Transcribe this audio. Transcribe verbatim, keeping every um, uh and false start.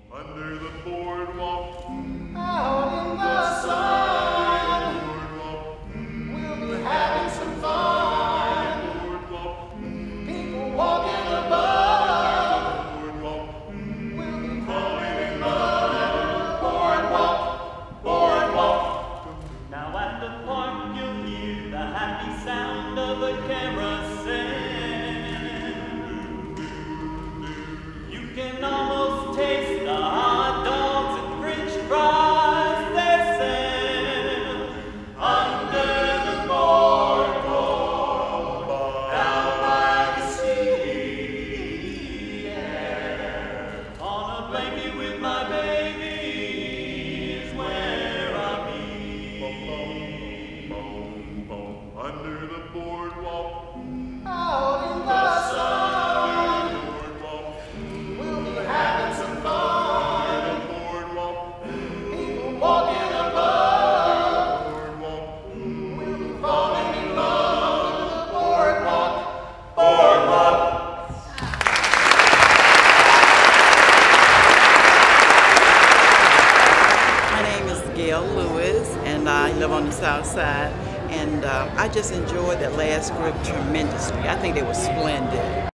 Under the boardwalk, out in the sun, boardwalk, we'll be having some fun. boardwalk, People walking above, boardwalk, we'll be falling in love. boardwalk, boardwalk. Now at the park you'll hear the happy sound of a carousel. You can almost taste the hot dogs and french fries they sell. Under the boardwalk, down by the sea, yeah. On a blanket with my baby is where I'll be. Under the boardwalk, Out in the sun, boardwalk, we'll be having some fun. boardwalk, People walking above, boardwalk, we'll be falling in love. Boardwalk, boardwalk. My name is Gail Lewis, and I live on the South Side. And uh, I just enjoyed that last group tremendously. I think they were splendid.